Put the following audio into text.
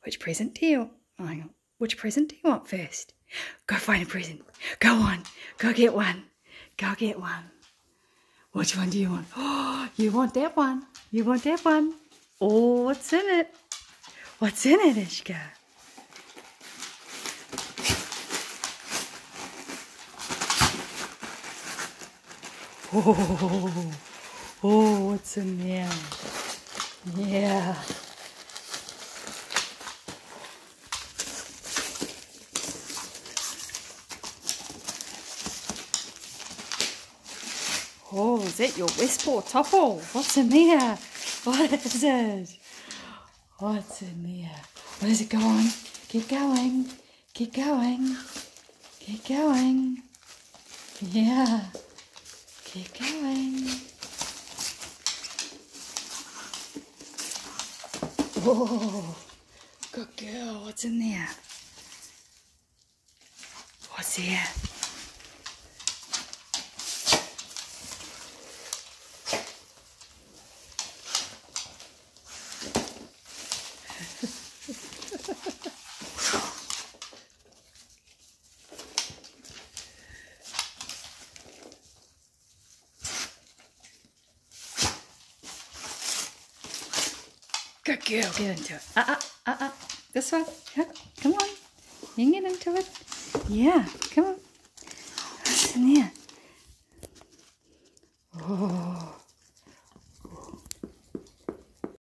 Which present do you want? Hang on. Which present do you want first? Go find a present. Go on. Go get one. Go get one. Which one do you want? Oh, you want that one. You want that one. Oh, what's in it? What's in it, Ishka? Oh, what's in there? Yeah. Oh, is that your Westport Toffle? What's in there? What is it? What's in there? What is it? Go on. Keep going. Keep going. Keep going. Yeah. Keep going. Oh, good girl. What's in there? What's there? Good girl, get into it. This one. Come on. You can get into it. Yeah, come on. What's in there?